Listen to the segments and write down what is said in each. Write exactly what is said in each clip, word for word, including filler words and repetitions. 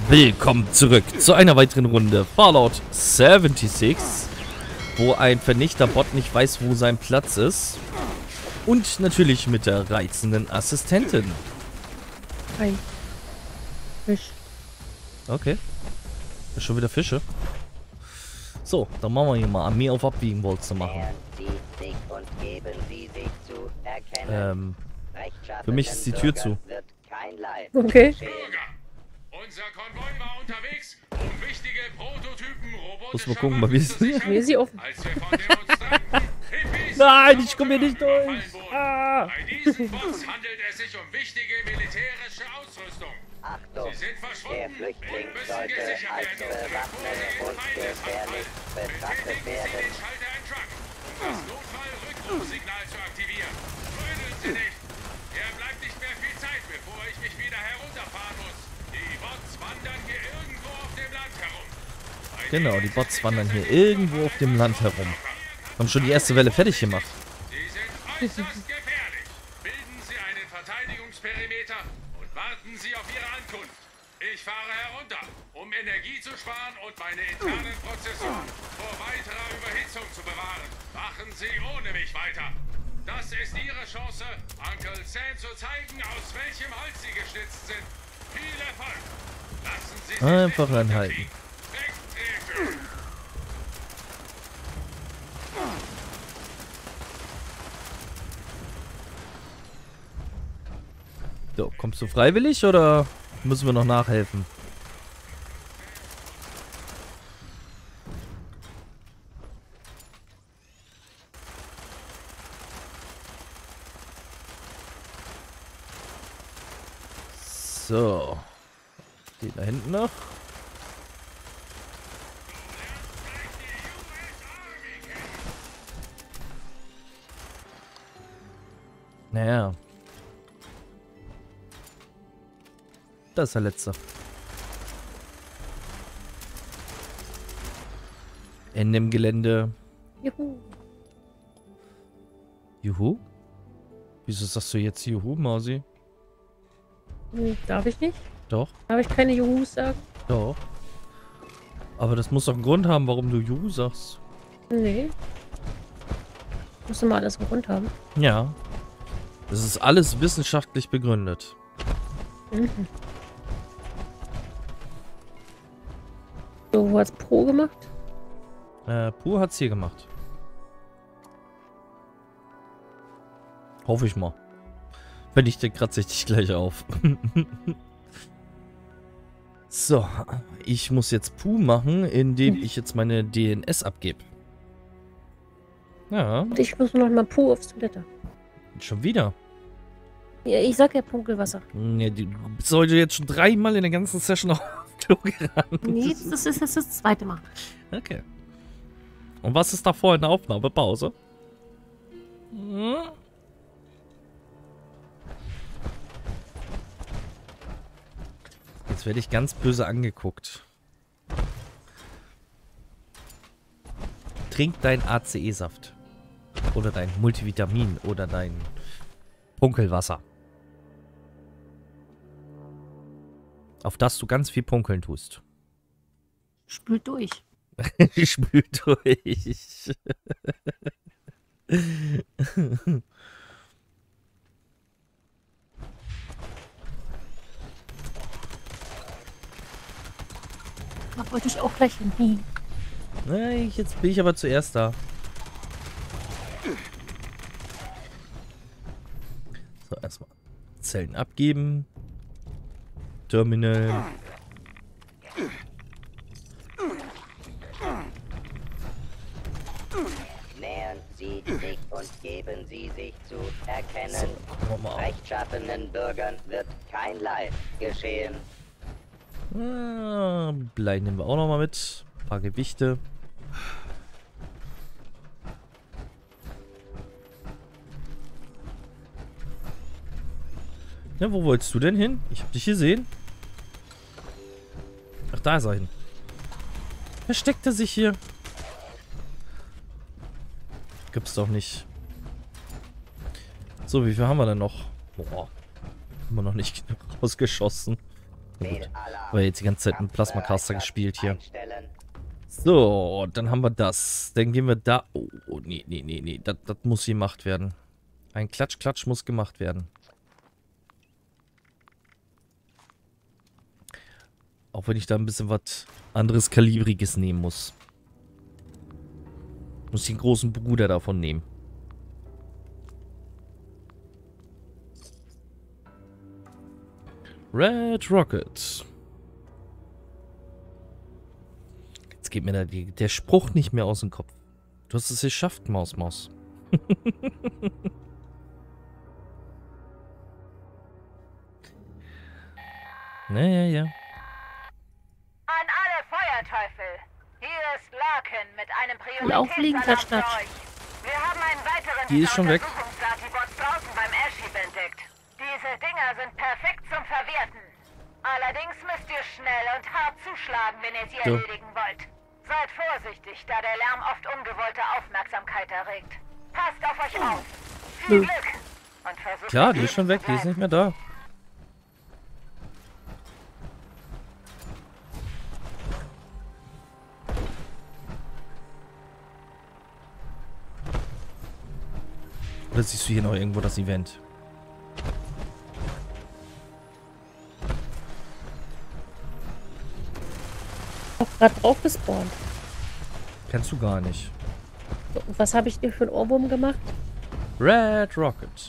Willkommen zurück zu einer weiteren Runde Fallout sechsundsiebzig, wo ein Vernichter-Bot nicht weiß, wo sein Platz ist. Und natürlich mit der reizenden Assistentin. Hi. Fisch. Okay. Ist schon wieder Fische. So, dann machen wir hier mal Armee auf Abwiegen, wolltest du machen. Ähm, für mich ist die Tür zu. Okay. Unser Konvoi war unterwegs, um wichtige Prototypen Muss mal gucken, mal wie es Mir ist sie offen. als wir von Demonstranten, Hippies Nein, ich komme hier nicht durch. Ah. Bei diesen Bots handelt es sich um wichtige militärische Ausrüstung. Achtung, Sie sind der verschwunden Flüchtling und müssen sollte gesichert als werden, bevor bewaffnet sie in und Feindeshand gefährlich fallen. betrachtet Betätigen Sie werden. den Schalter in Truck, um das Notfall-Rückrufsignal zu aktivieren. Trödeln Sie nicht. Hier bleibt nicht mehr viel Zeit, bevor ich mich wieder herunterfahren muss. Die Bots wandern hier irgendwo auf dem Land herum. Bei Genau, denen die Bots sind wandern hier sicher irgendwo auf dem Land herum. Haben schon die erste Welle fertig gemacht. Sie sind äußerst gefährlich. Bilden Sie einen Verteidigungsperimeter und warten Sie auf Ihre Ankunft. Ich fahre herunter, um Energie zu sparen und meine internen Prozessoren vor weiterer Überhitzung zu bewahren. Machen Sie ohne mich weiter. Das ist Ihre Chance, Uncle Sam zu zeigen, aus welchem Holz Sie geschnitzt sind. Viel Erfolg. Lassen Sie sich Einfach nicht anhalten. unterkriegen. Wegtreten. So, kommst du freiwillig oder müssen wir noch nachhelfen? So. Den da hinten noch. Naja. Das ist der letzte. Ende im Gelände. Juhu. Juhu? Wieso sagst du jetzt Juhu, Mausi? Hm, darf ich nicht? Doch, Darf ich keine Juhus sagen? doch. Aber das muss doch einen Grund haben, warum du Juhu sagst. Nee. Muss immer alles einen Grund haben. Ja. Das ist alles wissenschaftlich begründet. Mhm. So, wo hat's Pro gemacht? Äh, Pur hat's hier gemacht. Hoffe ich mal. Wenn nicht, dann kratze ich dich gleich auf. So, ich muss jetzt Puh machen, indem ich jetzt meine D N S abgebe. Ja, Und ich muss noch mal Pro aufs Toilette. schon wieder. Ja, ich sag ja Punkelwasser. Ja, du bist heute jetzt schon dreimal in der ganzen Session auf Klo gerannt. Nee, das ist das, das zweite Mal. Okay. Und was ist davor in der Aufnahmepause? Hm? Jetzt werde ich ganz böse angeguckt. Trink dein A C E-Saft. Oder dein Multivitamin. Oder dein Punkelwasser. Auf das du ganz viel punkeln tust. Spült durch. Spül durch. Da wollte ich auch gleich hin. Nein, jetzt bin ich aber zuerst da. So, erstmal Zellen abgeben. Terminal. Nähern Sie sich und geben Sie sich zu erkennen. So, gucken wir mal. Rechtschaffenen Bürgern wird kein Leid geschehen. Ah, Blei nehmen wir auch noch mal mit. Ein paar Gewichte. Ja, wo wolltest du denn hin? Ich hab dich gesehen. Ach, da ist er hin. Versteckt er sich hier? Gibt's doch nicht. So, wie viel haben wir denn noch? Boah. Haben wir noch nicht rausgeschossen. gut. Aber jetzt die ganze Zeit einen Plasma-Caster gespielt hier. So, dann haben wir das. Dann gehen wir da... Oh, oh nee, nee, nee, nee. Das, das muss gemacht werden. Ein Klatsch-Klatsch muss gemacht werden. Auch wenn ich da ein bisschen was anderes Kalibriges nehmen muss. Muss den großen Bruder davon nehmen. Red Rocket. Jetzt geht mir da die, der Spruch nicht mehr aus dem Kopf. Du hast es geschafft, Maus, Maus. Naja, ja. An alle Feuerteufel. Hier ist Larkin mit einem Und auch fliegen, Prioritätsalarm Klatsch, für euch. Wir haben einen weiteren Die ist schon weg. Untersuchungs-Datibots draußen beim Airship entdeckt. Diese Dinger sind perfekt zum Verwerten. Allerdings müsst ihr schnell und hart zuschlagen, wenn ihr sie So. erledigen wollt. Seid vorsichtig, da der Lärm oft ungewollte Aufmerksamkeit erregt. Passt auf euch auf. Viel Nö. Glück. Und versucht Klar, die am ist schon Leben weg. zu Die ist bleiben. nicht mehr da. Oder siehst du hier noch irgendwo das Event? Auch gerade drauf gespawnt. Kennst du gar nicht. So, und was habe ich dir für ein Ohrwurm gemacht? Red Rocket.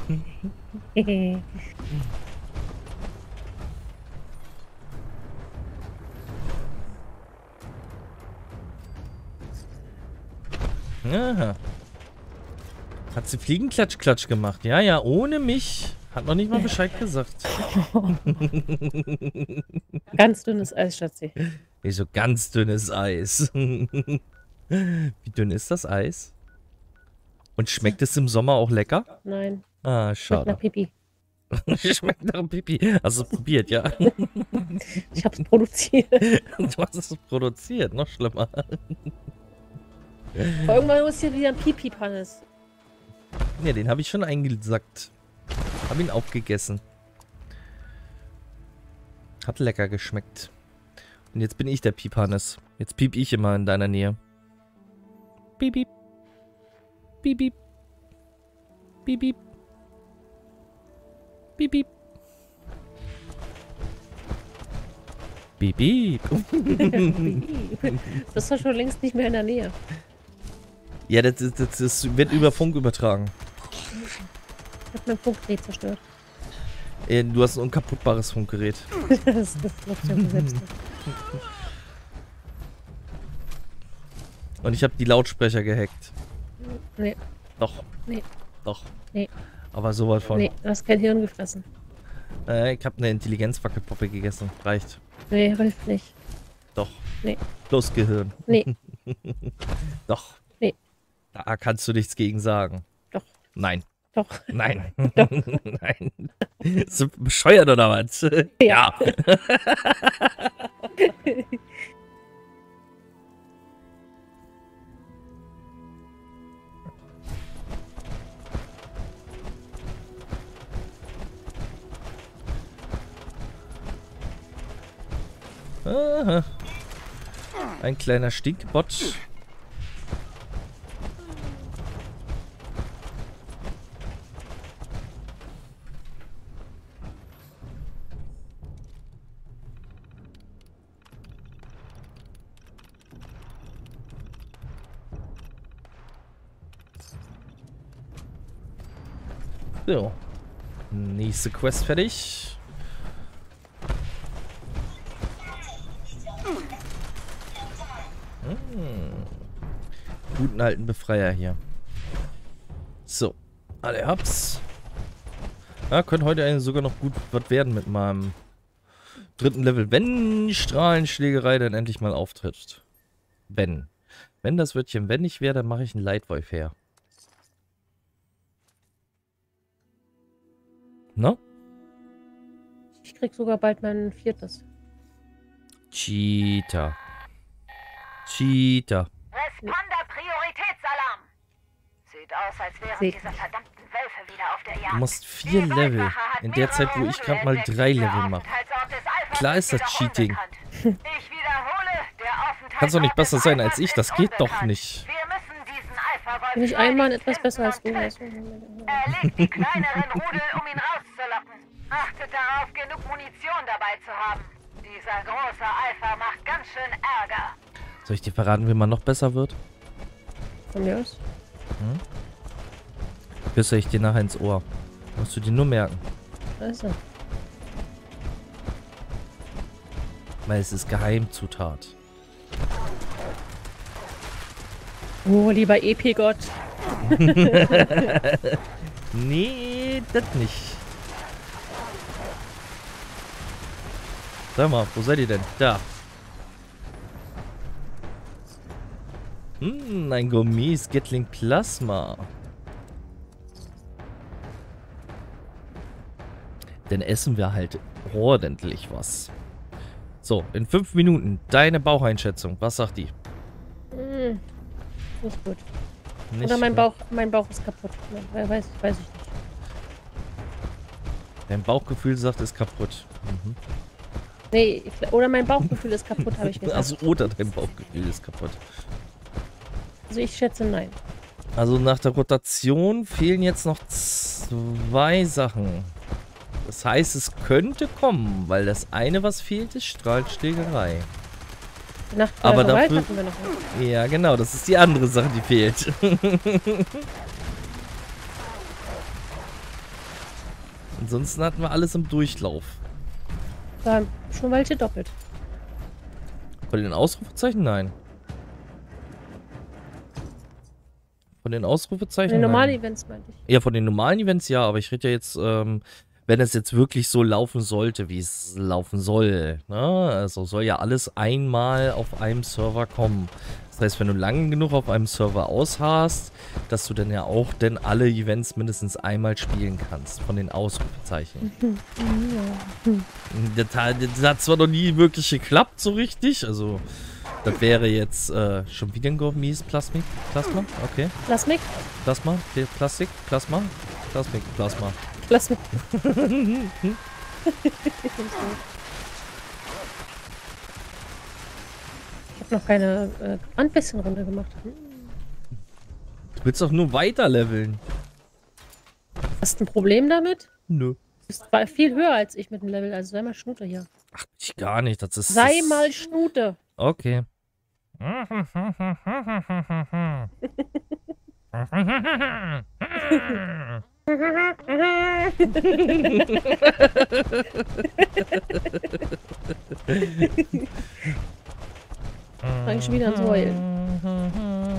Aha. Hat sie Fliegenklatsch-Klatsch gemacht? Ja, ja, ohne mich. Hat noch nicht mal Bescheid gesagt. Ganz dünnes Eis, Schatzi. Wie so ganz dünnes Eis. Wie dünn ist das Eis? Und schmeckt es im Sommer auch lecker? Nein, Ah, schmeckt nach schade. Pipi. Schmeckt nach Pipi. Hast du es probiert, ja? Ich habe es produziert. Du hast es produziert, noch schlimmer. Aber irgendwann muss hier wieder ein Pipi-Pannes. Ne, den habe ich schon eingesackt. Hab ihn aufgegessen. Hat lecker geschmeckt. Und jetzt bin ich der Piephannes. Jetzt piep ich immer in deiner Nähe. Piep, piep. Piep, piep. Piep, piep. Piep, piep. Piep, piep. Das ist doch schon längst nicht mehr in der Nähe. Ja, das, das, das, das wird über Funk übertragen. Ich habe mein Funkgerät zerstört. Äh, Du hast ein unkaputtbares Funkgerät. Das, das glaubst du ja selbst nicht. Und ich habe die Lautsprecher gehackt. Nee, Doch. Nee. Doch. Nee. Aber sowas von. nee, du hast kein Hirn gefressen. Äh, ich habe eine Intelligenzwackelpuppe gegessen. Reicht. Nee, hilft nicht. Doch. Nee. Plus Gehirn. Nee, Doch. Nee. Da kannst du nichts gegen sagen. Doch. Nein. doch. Nein. Nein. Ist du bescheuert oder was? Ja. Aha. Ein kleiner Stinkbot. So. Nächste Quest fertig. Hm. Guten alten Befreier hier. So. Alle hab's. Ja, könnte heute eigentlich sogar noch gut was werden mit meinem dritten Level. Wenn die Strahlenschlägerei dann endlich mal auftritt. Wenn. Wenn das Wörtchen wenn nicht wäre, dann mache ich einen Lightwolf her. Na? Ich krieg sogar bald mein viertes. Cheater. Cheater. Responder-Prioritätsalarm. Sieht aus, als wären Seht. diese verdammten Wölfe wieder auf der Jagd. Du machst vier Die Level. Waldwache hat In der Zeit, wo mehrere ich gerade Module mal entdeckt, drei die der Level mache. Aufenthaltsort des klar ist das Cheating. Ich wiederhole, der Aufenthalt Kann's doch nicht Ort besser des sein als Eifers ich, das ist geht doch unbekannt. nicht. Wir müssen diesen Eiferwolf Bin ich einmal schleunigst etwas besser als du. finden und Weißt töten. du? Er legt die kleineren Rudel, um ihn rauszulocken. Achtet darauf, genug Munition dabei zu haben. Dieser große Eifer macht ganz schön Ärger. Soll ich dir verraten, wie man noch besser wird? Von mir aus. Küsse ich dir nachher ins Ohr. Musst du dir nur merken. Also. Weil es ist Geheimzutat. Oh, lieber Epigott. Nee, das nicht. Sag mal, wo seid ihr denn? Da. Hm, ein Gourmet Gatling Plasma. Dann essen wir halt ordentlich was. So, in fünf Minuten deine Baucheinschätzung. Was sagt die? Hm, nicht gut. Nicht Oder mein gut. Bauch, mein Bauch ist kaputt. Ja, weiß, weiß ich nicht. Dein Bauchgefühl sagt, ist kaputt. Mhm. Nee, ich, oder mein Bauchgefühl ist kaputt, habe ich gesagt. Also, oder dein Bauchgefühl ist kaputt. Also ich schätze nein. Also nach der Rotation fehlen jetzt noch zwei Sachen. Das heißt, es könnte kommen, weil das eine, was fehlt, ist Strahlschlägerei. Die Nacht Aber Gewalt dafür- hatten wir noch nicht. Ja, genau, das ist die andere Sache, die fehlt. Ansonsten hatten wir alles im Durchlauf. War schon welche doppelt. Von den Ausrufezeichen? Nein. Von den Ausrufezeichen? Die normalen Nein. Events meinte ich. Ja, von den normalen Events ja, aber ich rede ja jetzt, ähm, wenn es jetzt wirklich so laufen sollte, wie es laufen soll. Ne? Also soll ja alles einmal auf einem Server kommen. Das heißt, wenn du lange genug auf einem Server ausharrst, dass du dann ja auch denn alle Events mindestens einmal spielen kannst. Von den Ausrufezeichen. Das, hat- das hat zwar noch nie wirklich geklappt, so richtig. Also, das wäre jetzt äh, schon wieder ein Gourmet Plasmik. Plasma? Okay. Lass mich. Plasma? Plastik? Plasma? Plasmik, Plasma. Lass mich. Ich habe noch keine äh, Anbissenrunde gemacht. Hm. Du willst doch nur weiter leveln. Hast du ein Problem damit? Nö. Du bist war viel höher als ich mit dem Level, also sei mal Schnute hier. Ach, ich gar nicht. Das ist. Sei das mal Schnute. Okay. Fang ich schon wieder an zu heulen.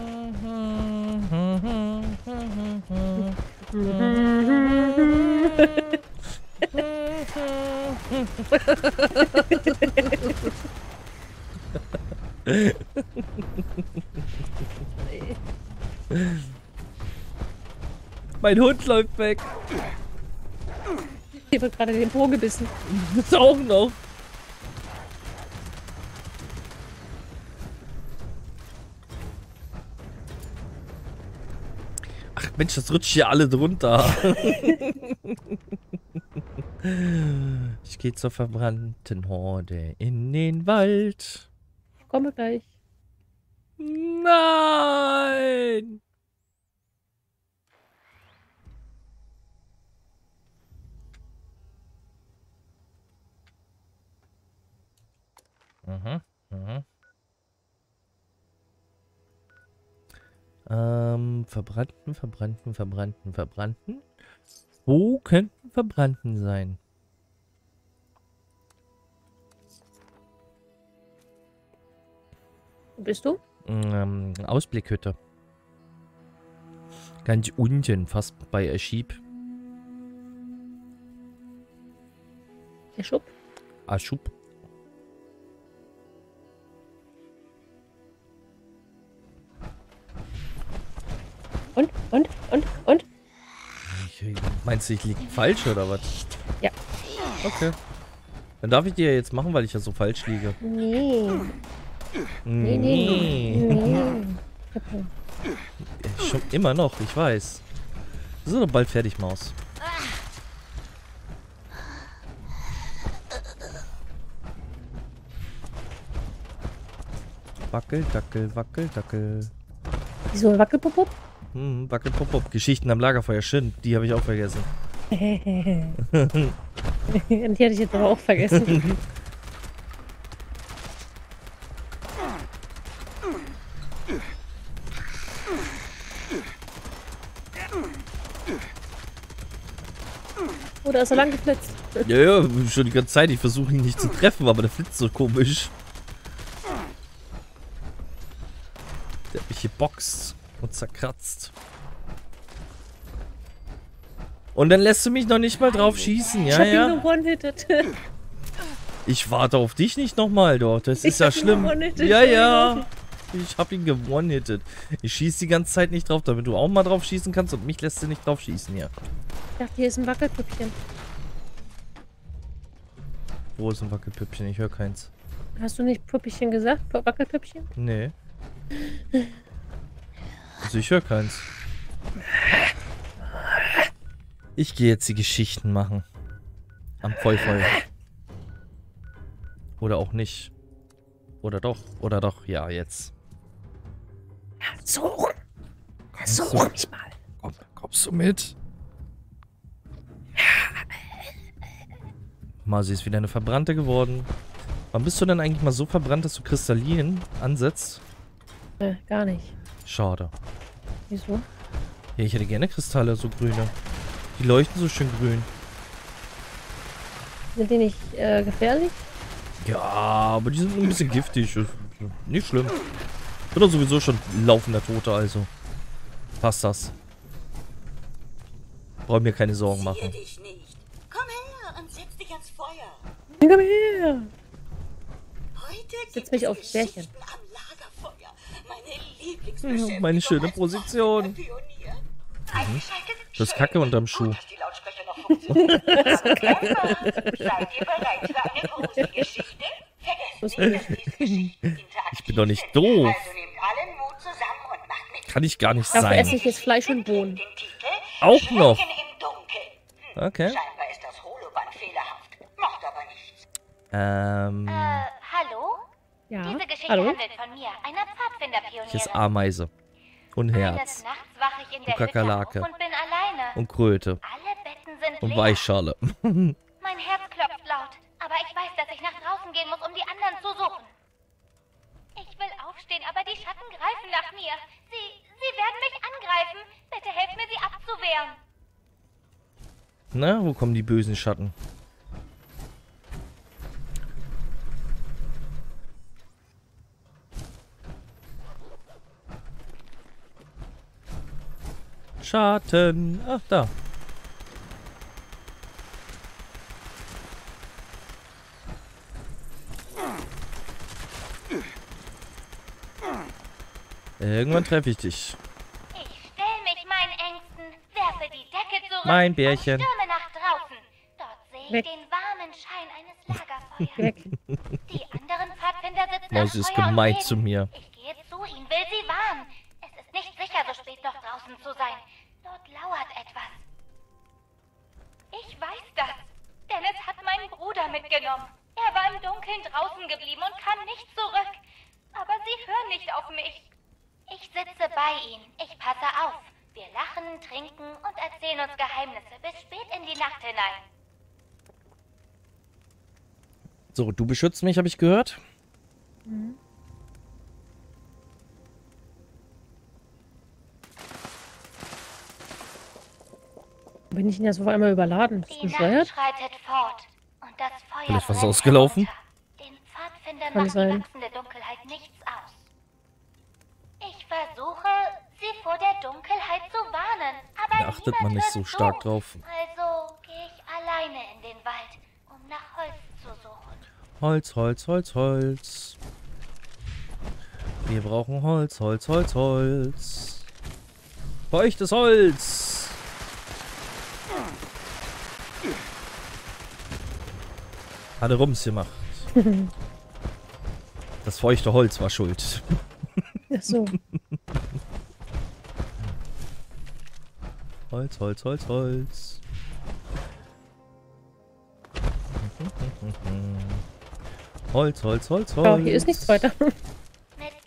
Mein Hund läuft weg. Hier wird gerade den Po gebissen. Das auch noch. Ach Mensch, das rutscht hier alle drunter. Ich gehe zur verbrannten Horde in den Wald. Komme gleich. Nein! Mhm, mhm. Ähm, verbrannten, verbrannten, verbrannten, verbrannten. Wo könnten verbrannten sein? Wo bist du? Ähm, Ausblickhütte. Ganz unten, fast bei Erschieb. Der Schub. Aschub. Und, und, und, und? Meinst du, ich liege falsch oder was? Ja. Okay. Dann darf ich die ja jetzt machen, weil ich ja so falsch liege. Nee. Nee, nee. Nee. Schon immer noch, ich weiß. Wir sind doch bald fertig, Maus. Wackel, Dackel, Wackel, Dackel. Wieso Wackelpup? Hm, Wackel, Pop, Pop. Geschichten am Lagerfeuer, schön. Die habe ich auch vergessen. Die hatte ich jetzt aber auch vergessen. Oh, da ist er lang geflitzt. Ja, ja, schon die ganze Zeit. Ich versuche ihn nicht zu treffen, aber der flitzt so komisch. Der hat mich geboxt und zerkratzt. Und dann lässt du mich noch nicht mal drauf schießen, Ich ja, hab ihn ja. gewone-hitted. Ich warte auf dich nicht nochmal dort. Das Ich ist ja hab ihn schlimm. gewone-hitted, Ja, ja. sorry. Ich hab ihn gewone-hitted. Ich schieße die ganze Zeit nicht drauf, damit du auch mal drauf schießen kannst und mich lässt du nicht drauf schießen, ja. Ich dachte, hier ist ein Wackelpüppchen. Wo ist ein Wackelpüppchen? Ich höre keins. Hast du nicht Püppchen gesagt? Wackelpüppchen? Nee. Also ich höre keins. Ich gehe jetzt die Geschichten machen. Am Vollfeuer. Oder auch nicht. Oder doch. Oder doch. Ja, jetzt. So. So, So. ruhig mich mal. Komm, kommst du mit? Masi ist wieder eine Verbrannte geworden. Wann bist du denn eigentlich mal so verbrannt, dass du Kristallin ansetzt? Äh, gar nicht. Schade. Wieso? Ja, ich hätte gerne Kristalle, so grüne. Die leuchten so schön grün. Sind die nicht äh, gefährlich? Ja, aber die sind ein bisschen giftig. Ist nicht schlimm. Bin doch sowieso schon laufender Tote, also. Passt das. Brauch mir keine Sorgen machen. Zier dich nicht. Komm her und setz dich ans Feuer. Komm her! Heute Setz gibt mich es auf Bärchen. Geschichten am Lagerfeuer. Meine Lieblingsbeschäftigung. Ja, meine schöne als Position. Pionier. Eingeschaltet? Das ist Kacke unterm Schuh. Gut, dass die Lautsprecher noch funktionieren. Seid ihr bereit für eine große Geschichte? Vergesst nicht, dass diese Geschichten interaktiv Ich bin doch nicht sind. doof. Also nehmt allen Mut zusammen und macht mit. Kann ich gar nicht Dafür esse sein. ich jetzt Fleisch und Bohnen. Den Titel Auch noch. Schrecken im Dunkeln. Hm, Okay. Scheinbar ist das Holoband fehlerhaft. Macht aber nichts. Ähm, Äh, hallo? Ja. Diese Geschichte Hallo? handelt von mir, einer Pfadfinderpionierin. hier ist Ameise. Und Eines Herz. Nachts wache ich in der Kakerlake. Hütte auf und bin alleine. Und Kröte. Alle Betten sind Und leer. Weichschale. Mein Herz klopft laut, aber ich weiß, dass ich nach draußen gehen muss, um die anderen zu suchen. Ich will aufstehen, aber die Schatten greifen nach mir. Sie, sie werden mich angreifen. Bitte helft mir, sie abzuwehren. Na, wo kommen die bösen Schatten? Schatten. Ach, da. Irgendwann treffe ich dich. Ich stelle mich meinen Ängsten, werfe die Decke zurück Mein Bärchen. und stürme nach draußen. Dort sehe ich Weg. den warmen Schein eines Lagerfeuers. Weg. Die anderen Pfadfinder sitzen Maus am ist Feuer und gemein reden. zu mir. Ich gehe zu ihnen, will sie warnen. Es ist nicht sicher, so spät noch draußen zu sein. Dort lauert etwas. Ich weiß das. Dennis hat meinen Bruder mitgenommen. Er war im Dunkeln draußen geblieben und kam nicht zurück. Aber sie hören nicht auf mich. Ich sitze bei ihnen. Ich passe auf. Wir lachen, trinken und erzählen uns Geheimnisse bis spät in die Nacht hinein. So, du beschützt mich, habe ich gehört. Bin ich denn jetzt auf einmal überladen? Bist du Die Nacht bescheuert? schreitet fort und das Feuer Vielleicht was brennt ausgelaufen? herunter. Den Pfadfindern Kann macht sein. die wachsende Dunkelheit nichts aus. Ich versuche, sie vor der Dunkelheit zu warnen, aber Da achtet niemand man nicht hört so zu. stark drauf. Also gehe ich alleine in den Wald, um nach Holz zu suchen. Holz, Holz, Holz, Holz. Wir brauchen Holz, Holz, Holz, Holz. Feuchtes Holz. Hat er Rums gemacht. Das feuchte Holz war schuld. Ach so. Holz, Holz, Holz, Holz. Holz, Holz, Holz, Holz. Ja, hier ist nichts weiter. Mit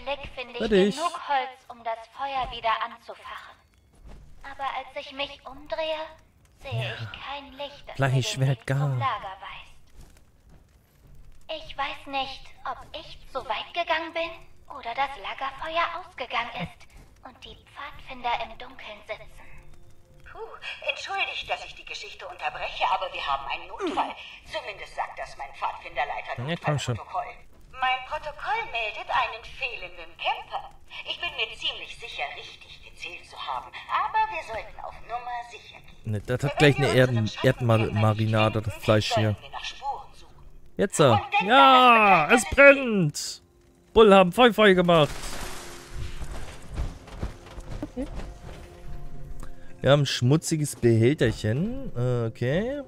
Augenblick finde ich Fertig. genug Holz, um das Feuer wieder anzufachen. Aber als ich mich umdrehe, sehe ich kein Licht, das mir den Fleischwert Weg gar. zum Lager weist. Ich weiß nicht, ob ich zu weit gegangen bin oder das Lagerfeuer ausgegangen ist und die Pfadfinder im Dunkeln sitzen. Puh, entschuldigt, dass ich die Geschichte unterbreche, aber wir haben einen Notfall. Zumindest sagt das mein Pfadfinderleiter Ja, komm schon. Notfallprotokoll. Mein Protokoll meldet einen fehlenden Camper. Ich bin mir ziemlich sicher, richtig gezählt zu haben, aber wir sollten auf Nummer sicher gehen. Ne, das hat gleich eine Erden Erdmarinade, das Fleisch hier. Sollten wir nach Spuren suchen. Jetzt. äh, Ja, es brennt. Bull haben voll Feuer gemacht. Okay. Wir haben ein schmutziges Behälterchen. Äh, Okay.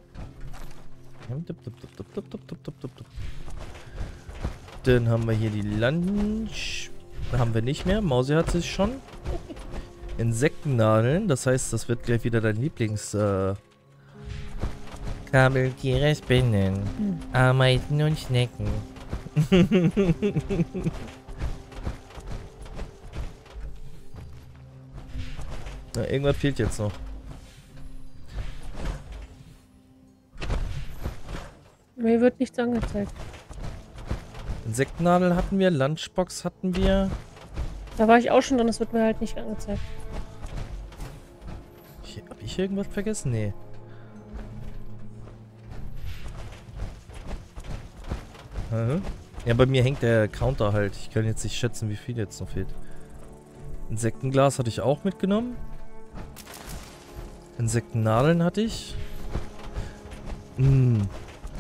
Dann haben wir hier die Lunch. Haben wir nicht mehr. Mausi hat sich schon. Insektennadeln. Das heißt, das wird gleich wieder dein Lieblings... Äh Kabeltiere, Spinnen, Ameisen und Schnecken. Na, irgendwas fehlt jetzt noch. Mir wird nichts angezeigt. Insektennadel hatten wir, Lunchbox hatten wir. Da war ich auch schon drin, das wird mir halt nicht angezeigt. Ich, hab ich irgendwas vergessen? Nee. Aha. Ja, bei mir hängt der Counter halt. Ich kann jetzt nicht schätzen, wie viel jetzt noch fehlt. Insektenglas hatte ich auch mitgenommen. Insektennadeln hatte ich. Hm.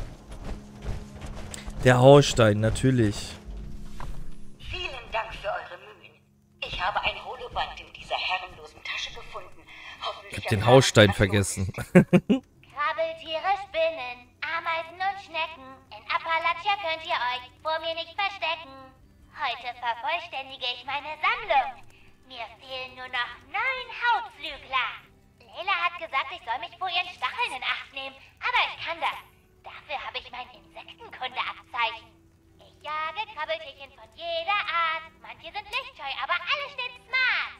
Der Hausstein, natürlich. Vielen Dank für eure Mühen. Ich habe ein Holoband in dieser herrenlosen Tasche gefunden. Hoffentlich Ich hab den Hausstein vergessen. Krabbeltiere, Spinnen, Ameisen und Schnecken. In Appalachia könnt ihr euch vor mir nicht verstecken. Heute vervollständige ich meine Sammlung. Mir fehlen nur noch neun Hautflügler. Leila hat gesagt, ich soll mich vor ihren Stacheln in Acht nehmen, aber ich kann das. Dafür habe ich mein Insektenkundeabzeichen. Ich jage Krabbeltierchen von jeder Art. Manche sind lichtscheu, aber alle stehen smart.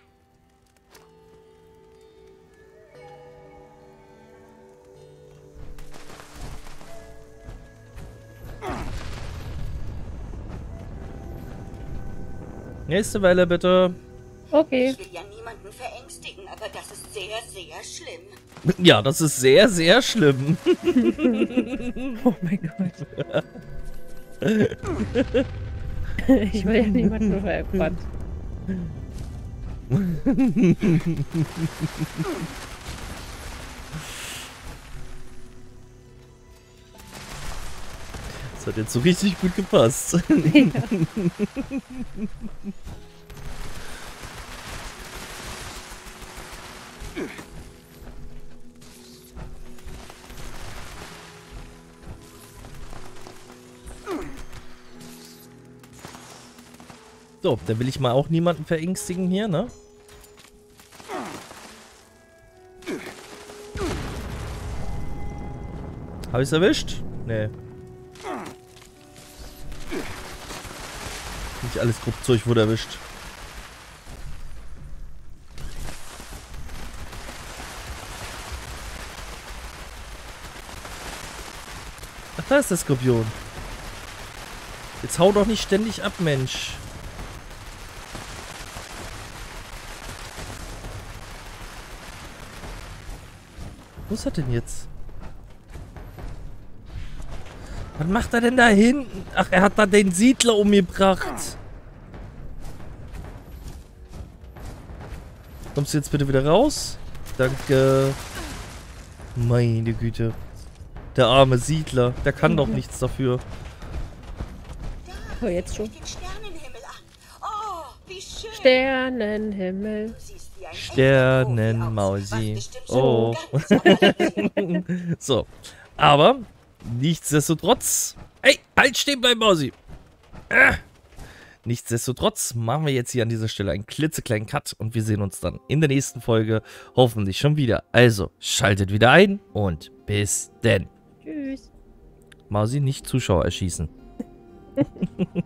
Nächste Welle, bitte. Okay. Ich will ja niemanden verängstigen, aber das ist sehr, sehr schlimm. Ja, das ist sehr, sehr schlimm. Oh mein Gott. Ich will ja niemanden verärgern. Das hat jetzt so richtig gut gepasst. Ja. So, dann will ich mal auch niemanden verängstigen hier, ne? Habe ich's erwischt? Nee. Nicht alles Gruppzeug wurde erwischt. Ach, da ist der Skorpion. Jetzt hau doch nicht ständig ab, Mensch. Wo ist er denn jetzt? Was macht er denn da hinten? Ach, er hat da den Siedler umgebracht. Kommst du jetzt bitte wieder raus? Danke. Meine Güte. Der arme Siedler. Der kann doch nichts dafür. Oh, jetzt schon. Den Sternenhimmel an. Oh, wie schön. Sternenhimmel. Du siehst wie ein Sternenmausi. echter Profi aus. Oh. Was bestimmt schon ganz So. Aber, nichtsdestotrotz. Ey, halt stehen bleiben, Mausi. Äh. Nichtsdestotrotz machen wir jetzt hier an dieser Stelle einen klitzekleinen Cut und wir sehen uns dann in der nächsten Folge hoffentlich schon wieder. Also, schaltet wieder ein und bis denn. Tschüss. Mausi, nicht Zuschauer erschießen.